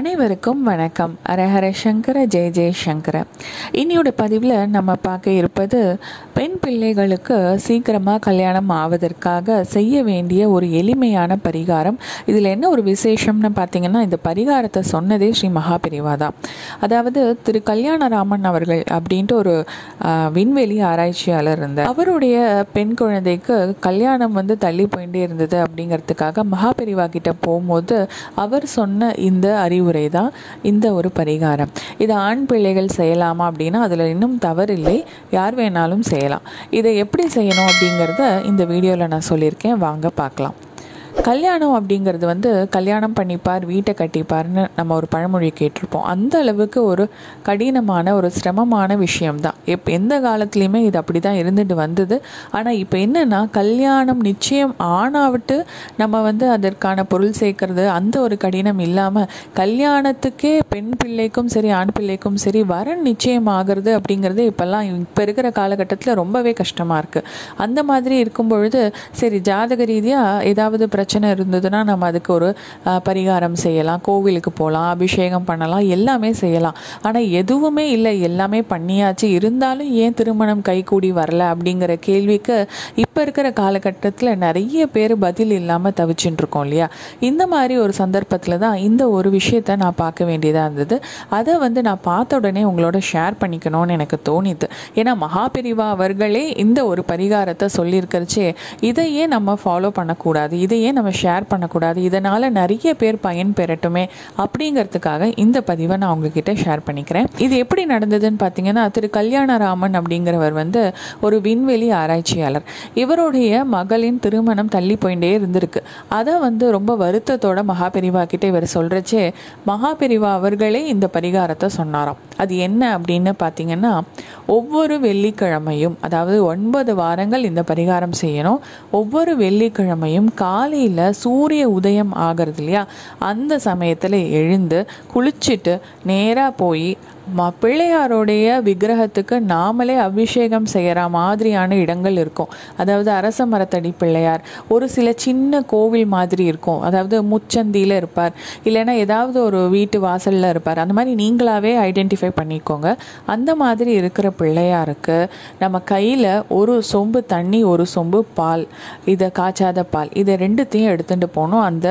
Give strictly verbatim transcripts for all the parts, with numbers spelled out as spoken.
அனைவருக்கும் வணக்கம். அரஹர சங்கர ஜெய ஜெய சங்கர. இன்னையோட பதிவில் நம்ம பார்க்க இருப்பது பெண் பிள்ளைகளுக்கு சீக்கிரமாக கல்யாணம் ஆவதற்காக செய்ய வேண்டிய ஒரு எளிமையான பரிகாரம். இதில் என்ன ஒரு விசேஷம்னு பார்த்தீங்கன்னா, இந்த பரிகாரத்தை சொன்னதே ஸ்ரீ மகாபெரிவா தான். அதாவது திரு கல்யாணராமன் அவர்கள் அப்படின்ட்டு ஒரு விண்வெளி ஆராய்ச்சியாளர் இருந்தார். அவருடைய பெண் குழந்தைக்கு கல்யாணம் வந்து தள்ளி போயிட்டே இருந்தது. அப்படிங்கிறதுக்காக மகாபெரிவா கிட்ட போகும்போது அவர் சொன்ன இந்த அறிவுரை தான் இந்த ஒரு பரிகாரம். இது ஆண் பிள்ளைகள் செய்யலாமா அப்படின்னா அதில் இன்னும் தவறில்லை, யார் வேணாலும் செய்யலாம். இதை எப்படி செய்யணும் அப்படிங்கிறத இந்த வீடியோவில் நான் சொல்லியிருக்கேன், வாங்க பார்க்கலாம். கல்யாணம் அப்படிங்கிறது வந்து கல்யாணம் பண்ணிப்பார் வீட்டை கட்டிப்பார்னு நம்ம ஒரு பழமொழி கேட்டிருப்போம். அந்த அளவுக்கு ஒரு கடினமான ஒரு சிரமமான விஷயம்தான். எப் எந்த காலத்துலேயுமே இது அப்படி தான் இருந்துட்டு வந்தது. ஆனால் இப்போ என்னென்னா, கல்யாணம் நிச்சயம் ஆனாவிட்டு நம்ம வந்து அதற்கான பொருள் சேர்க்கறது அந்த ஒரு கடினம் இல்லாமல், கல்யாணத்துக்கே பெண் பிள்ளைக்கும் சரி ஆண் பிள்ளைக்கும் சரி வரன் நிச்சயம் ஆகிறது அப்படிங்கிறது இப்போல்லாம் இப்போ இருக்கிற காலகட்டத்தில் ரொம்பவே கஷ்டமாக இருக்குது. அந்த மாதிரி இருக்கும் பொழுது சரி, ஜாதக ரீதியாக ஏதாவது பிரச்சனை இருந்ததுன்னா நம்ம அதுக்கு ஒரு பரிகாரம் செய்யலாம், கோவிலுக்கு போகலாம், அபிஷேகம் பண்ணலாம், எல்லாமே செய்யலாம். ஆனால் எதுவுமே இல்லை, எல்லாமே பண்ணியாச்சு, இருந்தாலும் ஏன் திருமணம் கைகூடி வரல அப்படிங்கிற கேள்விக்கு இப்போ இருக்கிற காலகட்டத்தில் நிறைய பேர் பதில் இல்லாமல் தவிச்சுட்டு இருக்கோம் இல்லையா? இந்த மாதிரி ஒரு சந்தர்ப்பத்தில் தான் இந்த ஒரு விஷயத்தை நான் பார்க்க வேண்டியதாக இருந்தது. அதை வந்து நான் பார்த்த உடனே உங்களோட ஷேர் பண்ணிக்கணும்னு எனக்கு தோணிது. ஏன்னா மகாபெரிவா அவர்களே இந்த ஒரு பரிகாரத்தை சொல்லியிருக்கிறச்சே இதையே நம்ம ஃபாலோ பண்ணக்கூடாது, இதையே நம்ம ஷேர் பண்ணக்கூடாது, இதனால் நிறைய பேர் பயன் பெறட்டுமே அப்படிங்கிறதுக்காக இந்த பதிவை நான் உங்ககிட்ட ஷேர் பண்ணிக்கிறேன். இது எப்படி நடந்ததுன்னு பார்த்தீங்கன்னா, திரு கல்யாணராமன் அப்படிங்கிறவர் வந்து ஒரு விண்வெளி ஆராய்ச்சியாளர். இவருடைய மகளின் திருமணம் தள்ளி போயிட்டே இருந்திருக்கு. அதை வந்து ரொம்ப வருத்தத்தோட மகாபெரிவா கிட்ட இவர் சொல்கிறச்சே மகாபெரிவா அவர்களே இந்த பரிகாரத்தை சொன்னாராம். அது என்ன அப்படின்னு பார்த்தீங்கன்னா, ஒவ்வொரு வெள்ளிக்கிழமையும், அதாவது ஒன்பது வாரங்கள் இந்த பரிகாரம் செய்யணும். ஒவ்வொரு வெள்ளிக்கிழமையும் காலையில் சூரிய உதயம் ஆகிறது இல்லையா, அந்த சமயத்தில் எழுந்து குளிச்சுட்டு நேராக போய் ம பிள்ளையாருடைய விக்கிரகத்துக்கு நாமளே அபிஷேகம் செய்கிற மாதிரியான இடங்கள் இருக்கும். அதாவது அரச மரத்தடி பிள்ளையார், ஒரு சில சின்ன கோவில் மாதிரி இருக்கும், அதாவது முச்சந்தியில் இருப்பார், இல்லைன்னா ஏதாவது ஒரு வீட்டு வாசலில் இருப்பார். அந்த மாதிரி நீங்களாவே ஐடென்டிஃபை பண்ணிக்கோங்க. அந்த மாதிரி இருக்கிற பிள்ளையாருக்கு நம்ம கையில் ஒரு சொம்பு தண்ணி, ஒரு சொம்பு பால், இதை காய்ச்சாத பால், இதை ரெண்டுத்தையும் எடுத்துகிட்டு போகணும். அந்த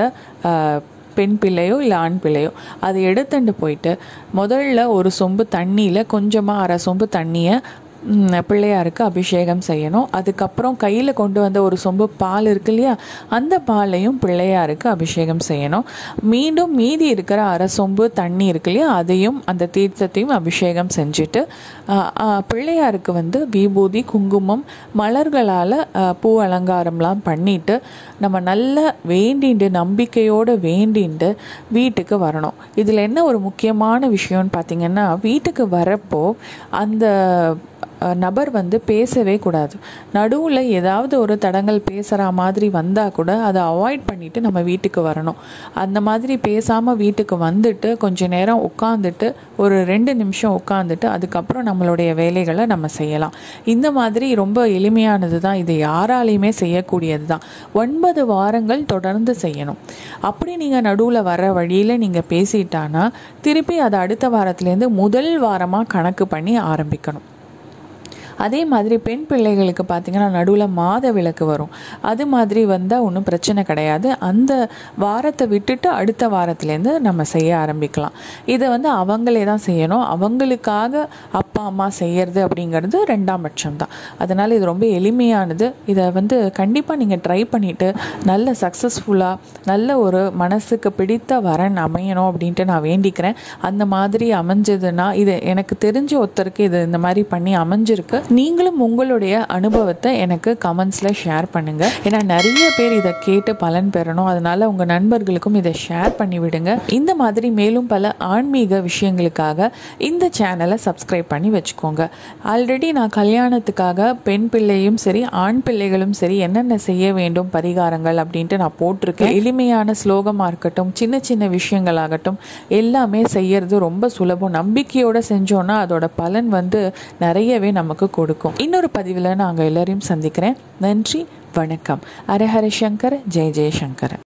பெண் பிள்ளையோ இல்லை ஆண் பிள்ளையோ அதை எடுத்துட்டு போயிட்டு முதல்ல ஒரு சொம்பு தண்ணியில் கொஞ்சமாக அரை சொம்பு தண்ணியை பிள்ளையாருக்கு அபிஷேகம் செய்யணும். அதுக்கப்புறம் கையில் கொண்டு வந்த ஒரு சொம்பு பால் இருக்கு இல்லையா, அந்த பாலையும் பிள்ளையாருக்கு அபிஷேகம் செய்யணும். மீண்டும் மீதி இருக்கிற அரை சொம்பு தண்ணி இருக்கு இல்லையா, அதையும் அந்த தீர்த்தத்தையும் அபிஷேகம் செஞ்சுட்டு பிள்ளையாருக்கு வந்து விபூதி, குங்குமம், மலர்களால் பூ அலங்காரம்லாம் பண்ணிட்டு நம்ம நல்லா வேண்டிண்டு நம்பிக்கையோடு வேண்டிண்டு வீட்டுக்கு வரணும். இதில் என்ன ஒரு முக்கியமான விஷயம்னு பார்த்திங்கன்னா, வீட்டுக்கு வரப்போ அந்த நபர் வந்து பேசவே கூடாது. நடுவில் ஏதாவது ஒரு தடங்கள் பேசுகிற மாதிரி வந்தால் கூட அதை அவாய்ட் பண்ணிவிட்டு நம்ம வீட்டுக்கு வரணும். அந்த மாதிரி பேசாமல் வீட்டுக்கு வந்துட்டு கொஞ்சம் நேரம் உட்காந்துட்டு ஒரு ரெண்டு நிமிஷம் உட்காந்துட்டு அதுக்கப்புறம் நம்மளுடைய வேலைகளை நம்ம செய்யலாம். இந்த மாதிரி ரொம்ப எளிமையானது தான், இது யாராலையுமே செய்யக்கூடியது தான். ஒன்பது வாரங்கள் தொடர்ந்து செய்யணும். அப்படி நீங்கள் நடுவில் வர வழியில் நீங்கள் பேசிட்டானா திருப்பி அதை அடுத்த வாரத்துலேருந்து முதல் வாரமாக கணக்கு பண்ணி ஆரம்பிக்கணும். அதே மாதிரி பெண் பிள்ளைகளுக்கு பார்த்திங்கன்னா நடுவில் மாத விளக்கு வரும். அது மாதிரி வந்தால் ஒன்றும் பிரச்சனை கிடையாது. அந்த வாரத்தை விட்டுட்டு அடுத்த வாரத்துலேருந்து நம்ம செய்ய ஆரம்பிக்கலாம். இதை வந்து அவங்களே தான் செய்யணும். அவங்களுக்காக அப்பா அம்மா செய்கிறது அப்படிங்கிறது ரெண்டாம் பட்சம் தான். அதனால் இது ரொம்ப எளிமையானது. இதை வந்து கண்டிப்பாக நீங்கள் ட்ரை பண்ணிவிட்டு நல்ல சக்ஸஸ்ஃபுல்லாக நல்ல ஒரு மனசுக்கு பிடித்த வரன் அமையணும் அப்படின்ட்டு நான் வேண்டிக்கிறேன். அந்த மாதிரி அமைஞ்சதுன்னா, இது எனக்கு தெரிஞ்ச ஒருத்தருக்கு இது இந்த மாதிரி பண்ணி அமைஞ்சிருக்கு. நீங்களும் உங்களுடைய அனுபவத்தை எனக்கு கமெண்ட்ஸில் ஷேர் பண்ணுங்கள். ஏன்னா நிறைய பேர் இதை கேட்டு பலன் பெறணும். அதனால் உங்கள் நண்பர்களுக்கும் இதை ஷேர் பண்ணி விடுங்க. இந்த மாதிரி மேலும் பல ஆன்மீக விஷயங்களுக்காக இந்த சேனலை சப்ஸ்கிரைப் பண்ணி வச்சுக்கோங்க. ஆல்ரெடி நான் கல்யாணத்துக்காக பெண் பிள்ளையும் சரி ஆண் பிள்ளைகளும் சரி என்னென்ன செய்ய வேண்டும் பரிகாரங்கள் அப்படின்ட்டு நான் போட்டிருக்கேன். எளிமையான ஸ்லோகமாக இருக்கட்டும், சின்ன சின்ன விஷயங்களாகட்டும், எல்லாமே செய்யறது ரொம்ப சுலபம். நம்பிக்கையோடு செஞ்சோன்னா அதோட பலன் வந்து நிறையவே நமக்கு கொடுக்கும். இன்னொரு பதிவில் நாங்கள் எல்லாரையும் சந்திக்கிறேன். நன்றி, வணக்கம். அரஹர சங்கர ஜெய ஜெய சங்கர.